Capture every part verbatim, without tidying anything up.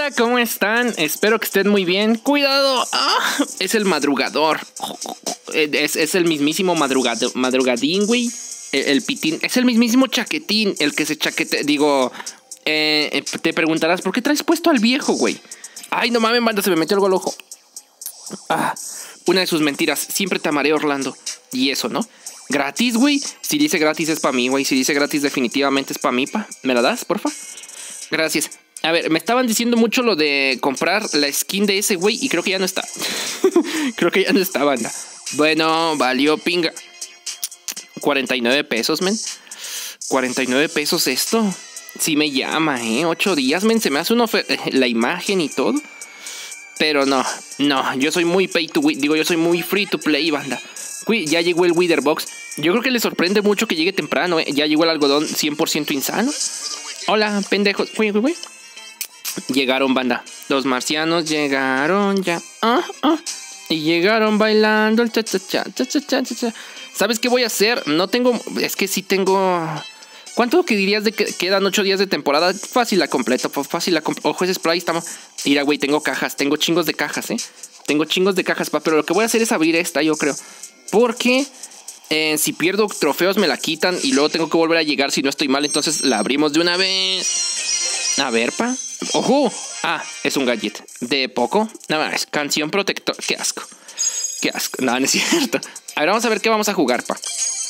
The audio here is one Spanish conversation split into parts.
banda? ¿Cómo están? Espero que estén muy bien. ¡Cuidado! ¡Ah! Es el madrugador. Es, es el mismísimo madrugado, madrugadín, güey. El, el pitín. Es el mismísimo chaquetín. El que se chaquete... Digo... Eh, te preguntarás, ¿por qué traes puesto al viejo, güey? Ay, no mames, banda, se me metió algo al ojo. Ah, una de sus mentiras. Siempre te amaré, Orlando. Y eso, ¿no? Gratis, güey. Si dice gratis es para mí, güey. Si dice gratis definitivamente es para mí, pa. ¿Me la das, porfa? Gracias. A ver, me estaban diciendo mucho lo de comprar la skin de ese güey y creo que ya no está. Creo que ya no está, banda. Bueno, valió pinga. cuarenta y nueve pesos, men. cuarenta y nueve pesos esto. Sí me llama, ¿eh? ocho días, men. Se me hace una la imagen y todo. Pero no, no. Yo soy muy pay to win. Digo, yo soy muy free to play, banda. Uy, ya llegó el Wither Box. Yo creo que le sorprende mucho que llegue temprano, ¿eh? Ya llegó el algodón cien por ciento insano. Hola, pendejos. Uy, uy, uy. Llegaron, banda. Los marcianos llegaron ya. Ah, ah. Y llegaron bailando el cha cha cha cha cha cha cha. ¿Sabes qué voy a hacer? No tengo... Es que sí tengo... ¿Cuánto que dirías de que quedan ocho días de temporada? Fácil la completo, fácil la completo. Ojo, ese spray estamos... Mira, güey, tengo cajas. Tengo chingos de cajas, ¿eh? Tengo chingos de cajas, pa. Pero lo que voy a hacer es abrir esta, yo creo. Porque... Eh, si pierdo trofeos me la quitan y luego tengo que volver a llegar si no estoy mal. Entonces la abrimos de una vez. A ver, pa. ¡Ojo! Ah, es un gadget. De poco. Nada más. Canción protector. Qué asco. Qué asco. No, no es cierto. A ver, vamos a ver qué vamos a jugar, pa.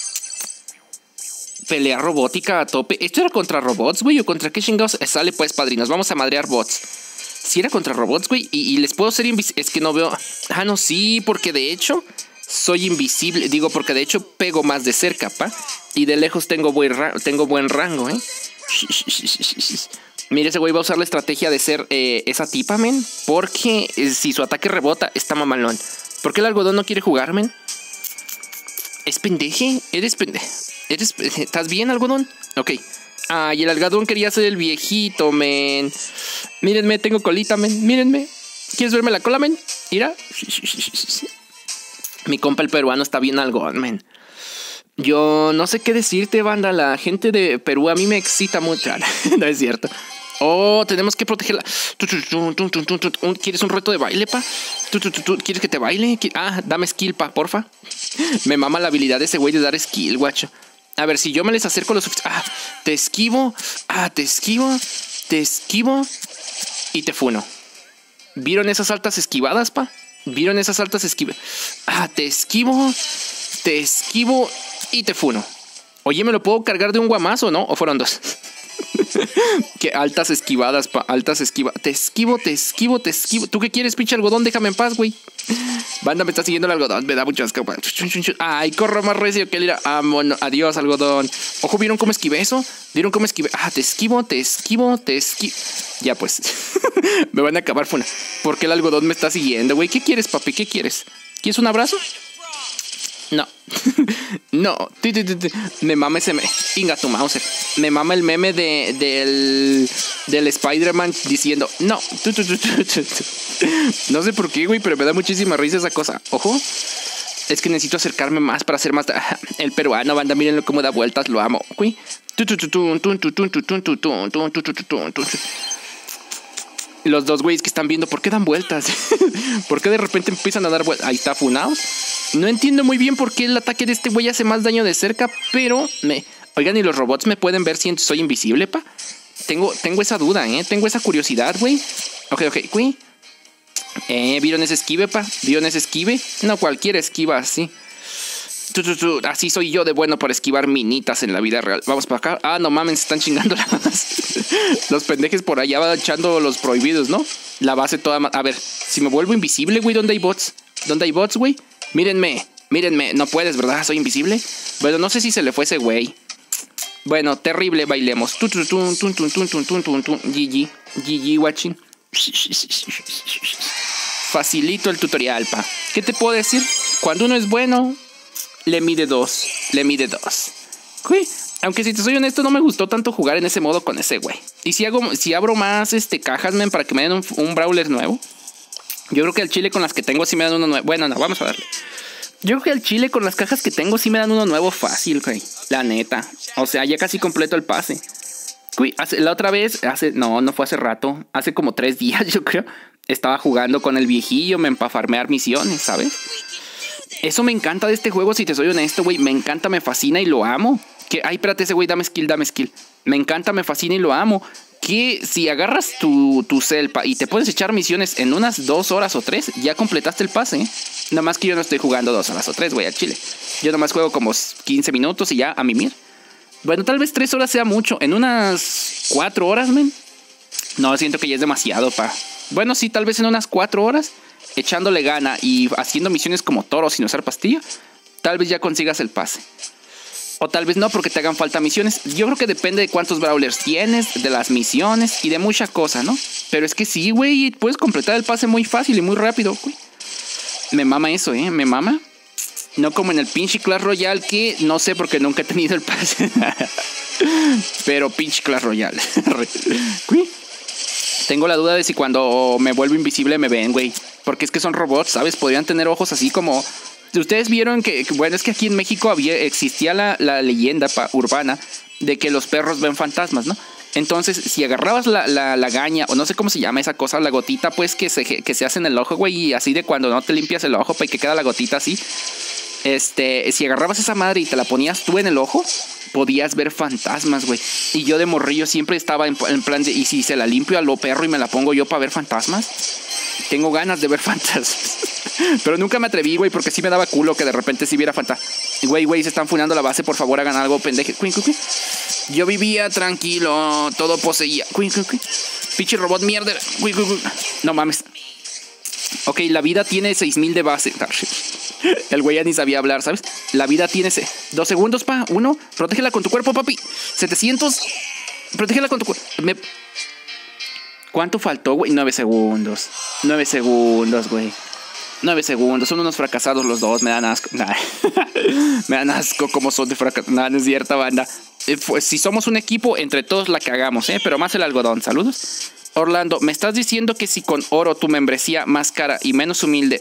Pelea robótica a tope. ¿Esto era contra robots, güey? ¿O contra qué chingados? Sale pues, padrinos. Vamos a madrear bots. Si era contra robots, güey. Y, y les puedo ser invisible. Es que no veo. Ah, no, sí. Porque de hecho... soy invisible, digo, porque de hecho pego más de cerca, pa. Y de lejos tengo buen, ra tengo buen rango, ¿eh? Mire, ese güey va a usar la estrategia de ser eh, esa tipa, men. Porque eh, si su ataque rebota, está mamalón. ¿Por qué el algodón no quiere jugar, men? ¿Es pendeje? ¿Eres pendeje? ¿Eres... ¿Estás bien, algodón? Ok. Ay, el algodón quería ser el viejito, men. Mírenme, tengo colita, men. Mírenme. ¿Quieres verme la cola, men? Mira. Mi compa el peruano está bien algodón, men. Yo no sé qué decirte, banda. La gente de Perú a mí me excita mucho. No es cierto. Oh, tenemos que protegerla. ¿Quieres un reto de baile, pa? ¿Quieres que te baile? Ah, dame skill, pa, porfa. Me mama la habilidad de ese güey de dar skill, guacho. A ver, si yo me les acerco lo suficiente. Ah, te esquivo. Ah, te esquivo. Te esquivo. Y te funo. ¿Vieron esas altas esquivadas, pa? ¿Vieron esas altas esquivas? Ah, te esquivo, te esquivo y te funo. Oye, ¿me lo puedo cargar de un guamazo, no? ¿O fueron dos? Qué altas esquivadas, pa. Altas esquivas. Te esquivo, te esquivo, te esquivo. ¿Tú qué quieres, pinche algodón? Déjame en paz, güey. Banda, me está siguiendo el algodón. Me da mucho asco. Ay, corro más recio que el ir. Vámonos. Adiós, algodón. Ojo, ¿vieron cómo esquivé eso? ¿Vieron cómo esquivé? Ah, te esquivo, te esquivo, te esquivo. Ya, pues. Me van a acabar, funa. ¿Por qué el algodón me está siguiendo, güey? ¿Qué quieres, papi? ¿Qué quieres? ¿Quieres un abrazo? No. No. Me mama ese meme. Inga tu Mauser. Me mama el meme de, del, del Spider-Man diciendo no. No sé por qué, güey, pero me da muchísima risa esa cosa. Ojo. Es que necesito acercarme más para hacer más. El peruano, banda, mírenlo cómo da vueltas. Lo amo, güey. Los dos güeyes que están viendo, ¿por qué dan vueltas? ¿Por qué de repente empiezan a dar vueltas? Ahí está, funados. No entiendo muy bien por qué el ataque de este güey hace más daño de cerca, pero me... Oigan, ¿y los robots me pueden ver si soy invisible, pa? Tengo, tengo esa duda, ¿eh? Tengo esa curiosidad, güey. Ok, ok, güey. Eh, ¿vieron ese esquive, pa? ¿Vieron ese esquive? No, cualquier esquiva así. Así soy yo de bueno para esquivar minitas en la vida real. Vamos para acá. Ah, no mames, se están chingando la base. Los pendejes por allá van echando los prohibidos, ¿no? La base toda... A ver, si me vuelvo invisible, güey, ¿dónde hay bots? ¿Dónde hay bots, güey? Mírenme, mírenme. No puedes, ¿verdad? Soy invisible. Bueno, no sé si se le fue ese güey. Bueno, terrible, bailemos. G G. G G, watching. Facilito el tutorial, pa. ¿Qué te puedo decir? Cuando uno es bueno... Le mide dos. Le mide dos. Uy, aunque si te soy honesto, no me gustó tanto jugar en ese modo con ese güey. Y si hago, si abro más este cajas, men, para que me den un, un brawler nuevo. Yo creo que al chile con las que tengo sí me dan uno nuevo. Bueno, no, vamos a darle. Yo creo que al chile con las cajas que tengo sí me dan uno nuevo fácil, güey. La neta. O sea, ya casi completo el pase. Uy, hace, la otra vez, hace, no, no fue hace rato, hace como tres días yo creo, estaba jugando con el viejillo, me para farmear misiones, ¿sabes? Eso me encanta de este juego, si te soy honesto, güey, me encanta, me fascina y lo amo. Que, ay, espérate ese güey, dame skill, dame skill. Me encanta, me fascina y lo amo. Que si agarras tu, tu selpa y te puedes echar misiones en unas dos horas o tres, ya completaste el pase, ¿eh? Nada más que yo no estoy jugando dos horas o tres, güey, al chile. Yo nomás juego como quince minutos y ya a mimir. Bueno, tal vez tres horas sea mucho. En unas cuatro horas, men. No, siento que ya es demasiado, pa. Bueno, sí, tal vez en unas cuatro horas, echándole gana y haciendo misiones como toro sin usar pastilla, tal vez ya consigas el pase. O tal vez no, porque te hagan falta misiones. Yo creo que depende de cuántos brawlers tienes, de las misiones y de mucha cosa, ¿no? Pero es que sí, güey, puedes completar el pase muy fácil y muy rápido, güey. Me mama eso, ¿eh? Me mama. No como en el pinche Clash Royale, que no sé porque nunca he tenido el pase. Pero pinche Clash Royale. Tengo la duda de si cuando me vuelvo invisible me ven, güey. Porque es que son robots, ¿sabes? Podrían tener ojos así como... Ustedes vieron que, bueno, es que aquí en México había, existía la, la leyenda pa, urbana de que los perros ven fantasmas, ¿no? Entonces, si agarrabas la, la, la gaña, o no sé cómo se llama esa cosa, la gotita, pues, que se, que se hace en el ojo, güey, y así de cuando no te limpias el ojo, pues, que queda la gotita así. Este, si agarrabas esa madre y te la ponías tú en el ojo, podías ver fantasmas, güey. Y yo de morrillo siempre estaba en, en plan de, ¿y si se la limpio a lo perro y me la pongo yo para ver fantasmas? Tengo ganas de ver fantasmas. Pero nunca me atreví, güey, porque sí me daba culo que de repente sí viera fantasmas. Güey, güey, se están funando la base, por favor, hagan algo, pendeje. Yo vivía tranquilo, todo poseía. Pinche robot mierda. No mames. Ok, la vida tiene seis mil de base. El güey ya ni sabía hablar, ¿sabes? La vida tiene dos segundos, pa. Uno. Protégela con tu cuerpo, papi. setecientos. Protégela con tu cuerpo. Me... ¿Cuánto faltó, güey? Nueve segundos. Nueve segundos, güey. Nueve segundos. Son unos fracasados los dos. Me dan asco. Nah. Me dan asco como son de fracasados. Nah, no es cierta, banda. Eh, pues, si somos un equipo, entre todos la cagamos, ¿eh? Pero más el algodón. Saludos. Orlando, ¿me estás diciendo que si con oro tu membresía más cara y menos humilde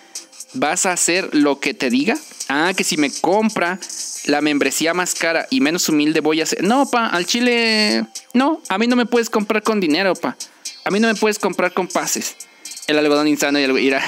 vas a hacer lo que te diga? Ah, que si me compra la membresía más cara y menos humilde voy a hacer... No, pa, al chile... No, a mí no me puedes comprar con dinero, pa. A mí no me puedes comprar con pases. El algodón insano y el... Mira,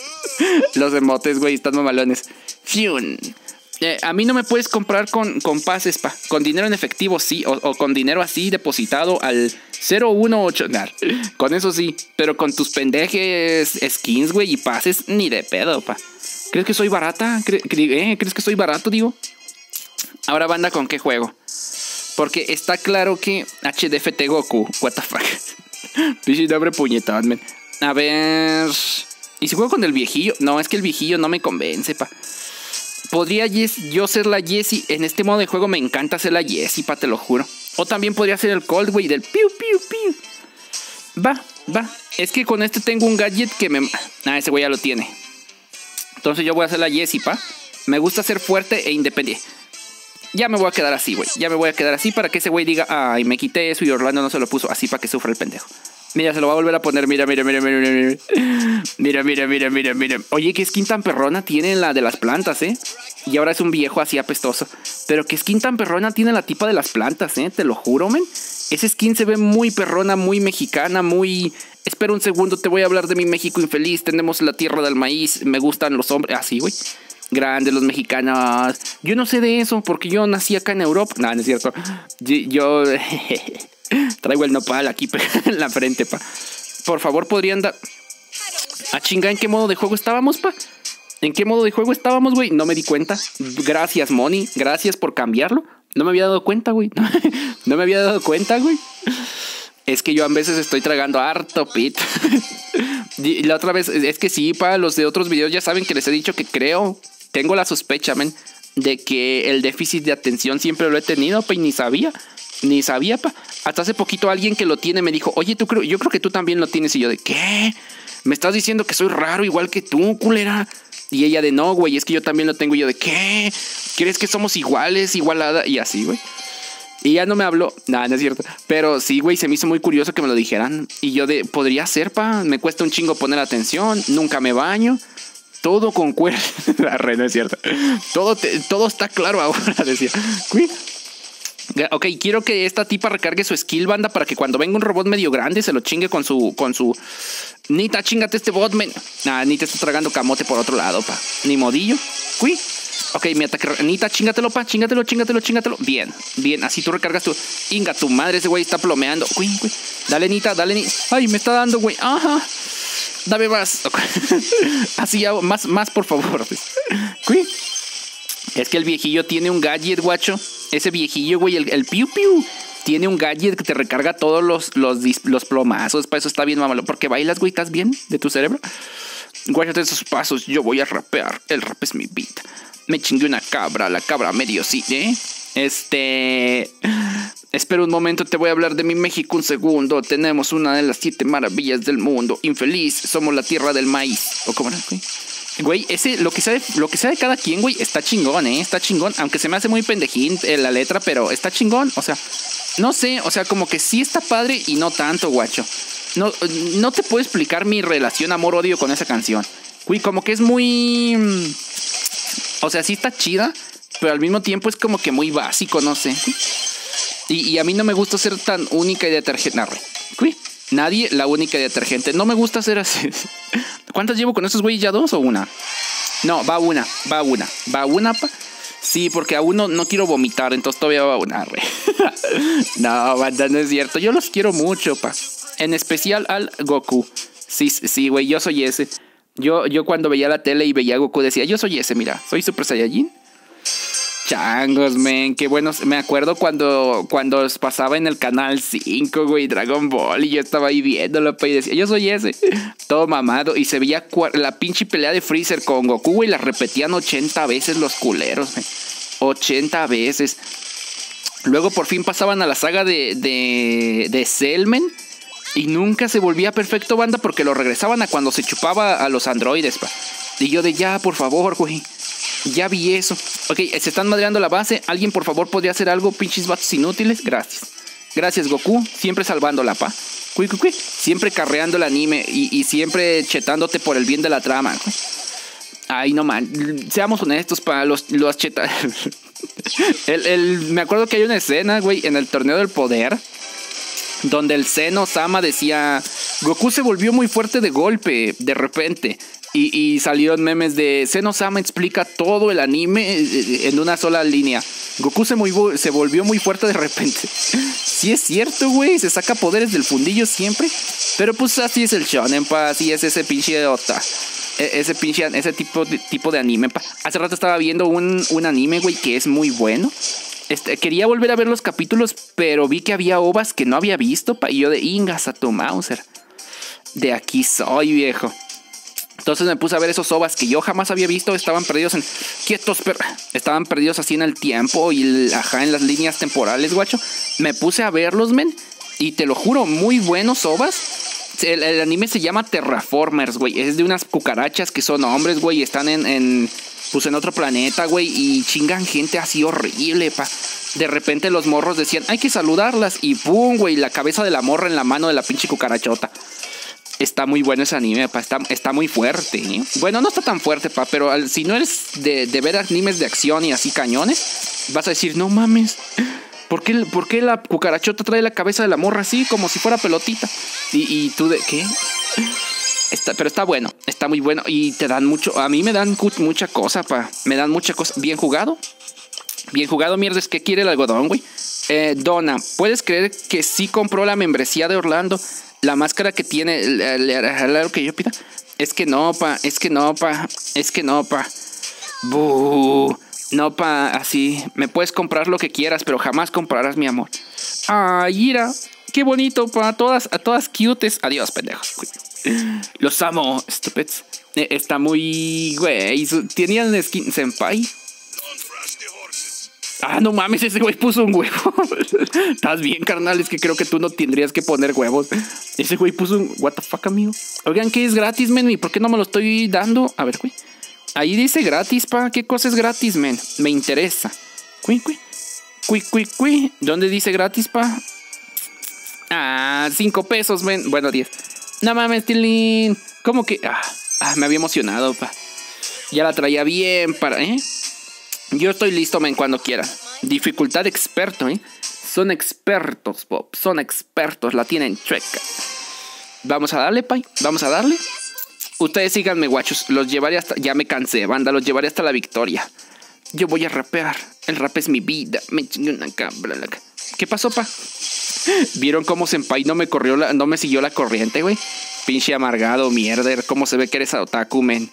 los emotes, güey, están mamalones. Fiun. Eh, a mí no me puedes comprar con, con pases, pa. Con dinero en efectivo, sí. O, o con dinero así depositado al cero uno ocho. Nah, con eso sí. Pero con tus pendejes skins, güey, y pases, ni de pedo, pa. ¿Crees que soy barata? ¿Cre eh, ¿Crees que soy barato, digo? Ahora, banda, ¿con qué juego? Porque está claro que H D F T Goku. What the fuck. Pichi nombre puñetón, man. A ver... ¿Y si juego con el viejillo? No, es que el viejillo no me convence, pa. Podría yo ser la Jessie. En este modo de juego me encanta ser la Jessie, pa, te lo juro. O también podría ser el Cold, güey, del piu, piu, piu. Va, va. Es que con este tengo un gadget que me... Ah, ese güey ya lo tiene. Entonces yo voy a hacer la Jessie, pa. Me gusta ser fuerte e independiente. Ya me voy a quedar así, güey. Ya me voy a quedar así para que ese güey diga, ay, me quité eso y Orlando no se lo puso así para que sufra el pendejo. Mira, se lo va a volver a poner. Mira, mira, mira, mira, mira. Mira, mira, mira, mira, mira. Oye, qué skin tan perrona tiene la de las plantas, ¿eh? Y ahora es un viejo así apestoso. Pero qué skin tan perrona tiene la tipa de las plantas, ¿eh? Te lo juro, men. Ese skin se ve muy perrona, muy mexicana, muy... Espera un segundo, te voy a hablar de mi México infeliz. Tenemos la tierra del maíz. Me gustan los hombres. Así, güey. Grandes los mexicanos. Yo no sé de eso porque yo nací acá en Europa. No, no es cierto. Yo... Traigo el nopal aquí en la frente, pa. Por favor, podrían dar... A chinga, ¿en qué modo de juego estábamos, pa? ¿En qué modo de juego estábamos, güey? No me di cuenta. Gracias, Moni. Gracias por cambiarlo. No me había dado cuenta, güey. No me había dado cuenta, güey. Es que yo a veces estoy tragando harto pit. Y la otra vez, es que sí, pa, los de otros videos ya saben que les he dicho que creo, tengo la sospecha, men, de que el déficit de atención siempre lo he tenido, pa, y ni sabía. Ni sabía, pa. Hasta hace poquito alguien que lo tiene me dijo, oye, tú creo, yo creo que tú también lo tienes. Y yo de, ¿qué? ¿Me estás diciendo que soy raro igual que tú, culera? Y ella de, no, güey, es que yo también lo tengo. Y yo de, ¿qué? ¿Crees que somos iguales, igualada? Y así, güey. Y ya no me habló. Nada, no es cierto. Pero sí, güey, se me hizo muy curioso que me lo dijeran. Y yo de, podría ser, pa. Me cuesta un chingo poner atención. Nunca me baño. Todo con cuerda. No es cierto. Todo, te, todo está claro ahora, decía. Güey. Ok, quiero que esta tipa recargue su skill, banda, para que cuando venga un robot medio grande se lo chingue con su... con su... Nita, chingate este bot, men. Ah, Nita está tragando camote por otro lado, pa. Ni modillo. Cui. Ok, mi ataque... Nita, chingatelo, pa. Chingatelo, chingatelo, chingatelo. Bien, bien. Así tú recargas tu... Inga, tu madre, ese güey está plomeando. Cui, cui. Dale, Nita, dale, Nita. Ay, me está dando, güey. Ajá. Dame más. Okay. Así hago. Más, más, por favor. Cui. Es que el viejillo tiene un gadget, guacho. Ese viejillo, güey, el, el piu piu, tiene un gadget que te recarga todos los, los, los plomazos. Para eso está bien, mamalo. Porque bailas, güey, ¿estás bien de tu cerebro? Guáchate esos pasos, yo voy a rapear. El rap es mi beat. Me chingué una cabra, la cabra medio sí, ¿eh? Este... Espera un momento, te voy a hablar de mi México un segundo. Tenemos una de las siete maravillas del mundo. Infeliz, somos la tierra del maíz. ¿O cómo era, güey? Güey, ese, lo que sea de, lo que sea de cada quien, güey, está chingón, ¿eh? Está chingón, aunque se me hace muy pendejín eh, la letra, pero está chingón, o sea, no sé, o sea, como que sí está padre y no tanto, guacho. No, no te puedo explicar mi relación amor-odio con esa canción. Güey, como que es muy... O sea, sí está chida, pero al mismo tiempo es como que muy básico, no sé. Y, y a mí no me gusta ser tan única y detergente. No, güey. Nadie la única y detergente. No me gusta ser así. ¿Cuántas llevo con esos güeyes? ¿Ya dos o una? No, va una, va una, va una, pa. Sí, porque a uno no quiero vomitar, entonces todavía va una, güey. No, banda, no es cierto. Yo los quiero mucho, pa. En especial al Goku. Sí, sí, güey, yo soy ese. Yo, yo cuando veía la tele y veía a Goku decía, yo soy ese, mira, soy Super Saiyajin. Changos, men, qué buenos. Me acuerdo cuando, cuando pasaba en el canal cinco, güey, Dragon Ball, y yo estaba ahí viéndolo, pa, y decía, yo soy ese, todo mamado, y se veía la pinche pelea de Freezer con Goku, güey, la repetían ochenta veces los culeros, men. ochenta veces. Luego por fin pasaban a la saga de, de, de Cell, men, y nunca se volvía perfecto, banda, porque lo regresaban a cuando se chupaba a los androides, pa. Y yo de ya, por favor, güey. Ya vi eso. Ok, se están madreando la base. ¿Alguien por favor podría hacer algo? Pinches vatos inútiles. Gracias. Gracias, Goku. Siempre salvándola, pa. Cui, cui, cui. Siempre carreando el anime. Y, y siempre chetándote por el bien de la trama. Ay, no man. Seamos honestos, pa. Los, los chetas. el, el, me acuerdo que hay una escena, güey, en el torneo del poder, donde el Seno Sama decía: Goku se volvió muy fuerte de golpe, de repente. Y, y salieron memes de Seno-sama explica todo el anime en una sola línea. Goku se, muy, se volvió muy fuerte de repente. Sí es cierto, güey. Se saca poderes del fundillo siempre. Pero pues así es el shonen, pa. Así es ese pinche ota. Ese pinche, ese tipo de, tipo de anime, pa. Hace rato estaba viendo un, un anime, güey, que es muy bueno. Este, quería volver a ver los capítulos, pero vi que había ovas que no había visto, pa. Y yo de ingas a tu Mauser. De aquí soy, viejo. Entonces me puse a ver esos ovas que yo jamás había visto. Estaban perdidos en... Quietos, pero... Estaban perdidos así en el tiempo y el, ajá, en las líneas temporales, guacho. Me puse a verlos, men. Y te lo juro, muy buenos ovas. El, el anime se llama Terraformers, güey. Es de unas cucarachas que son hombres, güey. Y están en, en... Pues en otro planeta, güey. Y chingan gente así horrible, pa. De repente los morros decían, hay que saludarlas. Y pum, güey, la cabeza de la morra en la mano de la pinche cucarachota. Está muy bueno ese anime, pa. Está, está muy fuerte, ¿eh? Bueno, no está tan fuerte, pa. Pero al, si no eres de, de ver animes de acción y así cañones, vas a decir, no mames. ¿Por qué, ¿Por qué la cucarachota trae la cabeza de la morra así, como si fuera pelotita? Y, y tú de, ¿qué? Está, pero está bueno, está muy bueno. Y te dan mucho, a mí me dan mucha cosa, pa. Me dan mucha cosa. Bien jugado. Bien jugado, mierdas. ¿Qué quiere el algodón, güey? Eh, Donna, ¿puedes creer que sí compró la membresía de Orlando? La máscara que tiene, lo que yo pida. Es que no, pa, es que no, pa, es que no, pa. Buh. No, pa, así. Me puedes comprar lo que quieras, pero jamás comprarás mi amor. Ay, mira, qué bonito, pa. Todas, a todas cutes. Adiós, pendejos. Los amo, stupids. Eh, está muy, güey. ¿Tenían skin senpai? Ah, no mames, ese güey puso un huevo. Estás bien, carnal, es que creo que tú no tendrías que poner huevos. Ese güey puso un... What the fuck, amigo. Oigan, ¿qué es gratis, men? ¿Y por qué no me lo estoy dando? A ver, güey. Ahí dice gratis, pa. ¿Qué cosa es gratis, men? Me interesa. Cui, cui. Cui, cui, cui. ¿Dónde dice gratis, pa? Ah, cinco pesos, men. Bueno, diez. No mames, Tilín. ¿Cómo que? Ah, ah, me había emocionado, pa. Ya la traía bien para... ¿Eh? Yo estoy listo, men, cuando quiera. Dificultad experto, ¿eh? Son expertos, Pop. Son expertos. La tienen chueca. Vamos a darle, pay. Vamos a darle. Ustedes síganme, guachos. Los llevaré hasta... Ya me cansé, banda. Los llevaré hasta la victoria. Yo voy a rapear. El rap es mi vida. Me chingué una cabra. ¿Qué pasó, pa? ¿Vieron cómo Senpai no me corrió la... no me siguió la corriente, güey? Pinche amargado, mierder. ¿Cómo se ve que eres otaku, men?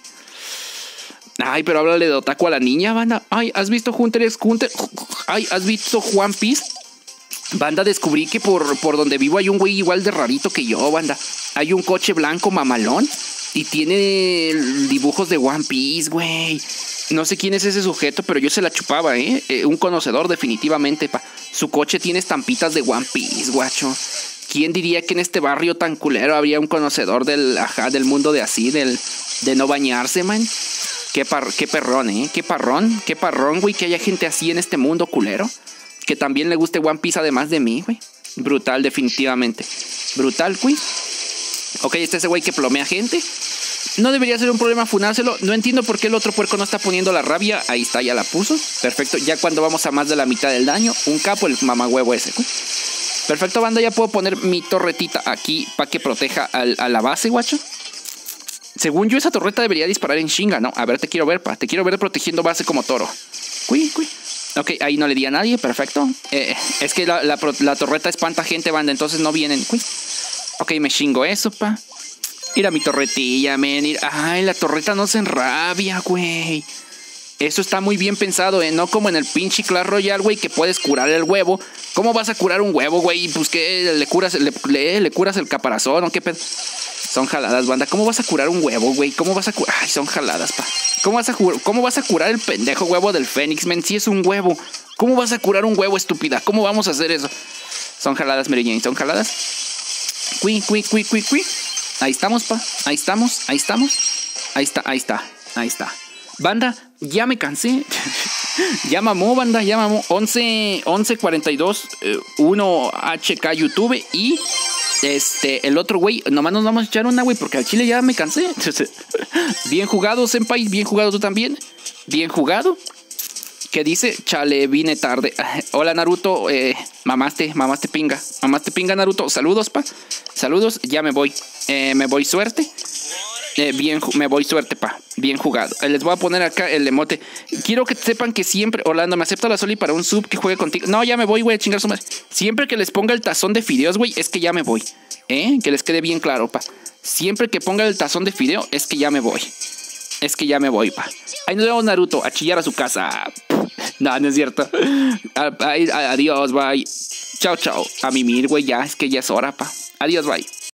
Ay, pero háblale de otaku a la niña, banda. Ay, ¿has visto Hunter x Hunter? Ay, ¿has visto One Piece? Banda, descubrí que por, por donde vivo hay un güey igual de rarito que yo, banda. Hay un coche blanco mamalón y tiene dibujos de One Piece, güey. No sé quién es ese sujeto, pero yo se la chupaba, ¿eh? eh un conocedor definitivamente, pa. Su coche tiene estampitas de One Piece, guacho. ¿Quién diría que en este barrio tan culero habría un conocedor del, ajá, del mundo de así, del, de no bañarse, man? Qué, par, qué perrón, ¿eh? Qué parrón, qué parrón, güey, que haya gente así en este mundo culero. Que también le guste One Piece además de mí, güey. Brutal, definitivamente. Brutal, güey. Ok, este es ese güey que plomea gente. No debería ser un problema funárselo. No entiendo por qué el otro puerco no está poniendo la rabia. Ahí está, ya la puso. Perfecto, ya cuando vamos a más de la mitad del daño. Un capo, el mamagüevo ese, güey. Perfecto, banda, ya puedo poner mi torretita aquí para que proteja al, a la base, guacho. Según yo, esa torreta debería disparar en chinga, ¿no? A ver, te quiero ver, pa. Te quiero ver protegiendo base como toro. Cuy, cuy. Ok, ahí no le di a nadie, perfecto. Eh, es que la, la, la torreta espanta gente, banda, entonces no vienen. Cuy. Ok, me chingo eso, pa. Mira mi torretilla, men. Ay, la torreta no se enrabia, güey. Eso está muy bien pensado, ¿eh? No como en el pinche Clash Royale, güey, que puedes curar el huevo. ¿Cómo vas a curar un huevo, güey? Pues que le curas, le, le, le curas el caparazón, ¿o qué pedo? Son jaladas, banda. ¿Cómo vas a curar un huevo, güey? ¿Cómo vas a curar? Ay, son jaladas, pa. ¿Cómo vas a ¿Cómo vas a curar el pendejo huevo del Fénix, men? Si es un huevo. ¿Cómo vas a curar un huevo, estúpida? ¿Cómo vamos a hacer eso? Son jaladas, Mary Jane, son jaladas. Cui, cui, cui, cui, cui. Ahí estamos, pa. Ahí estamos, ahí estamos. Ahí está, ahí está, ahí está. Banda, ya me cansé. Ya mamó, banda, ya mamó. once, once cuarenta y dos, eh, uno H K YouTube y este, el otro güey. Nomás nos vamos a echar una, güey, porque al chile ya me cansé. Bien jugado, senpai, bien jugado tú también. Bien jugado. ¿Qué dice? Chale, vine tarde. Hola, Naruto. Eh, mamaste, mamaste pinga. Mamaste pinga, Naruto. Saludos, pa. Saludos, ya me voy. Eh, me voy, suerte. Eh, bien, me voy, suerte, pa. Bien jugado. Eh, les voy a poner acá el emote. Quiero que sepan que siempre, Orlando, me acepta la Soli para un sub que juegue contigo. No, ya me voy, güey, a chingar su madre. Siempre que les ponga el tazón de fideos, güey, es que ya me voy. ¿Eh? Que les quede bien claro, pa. Siempre que ponga el tazón de fideo, es que ya me voy. Es que ya me voy, pa. Ahí nos vemos, Naruto, a chillar a su casa. No, no es cierto. Adiós, bye. Chao, chao. A mimir, güey, ya. Es que ya es hora, pa. Adiós, bye.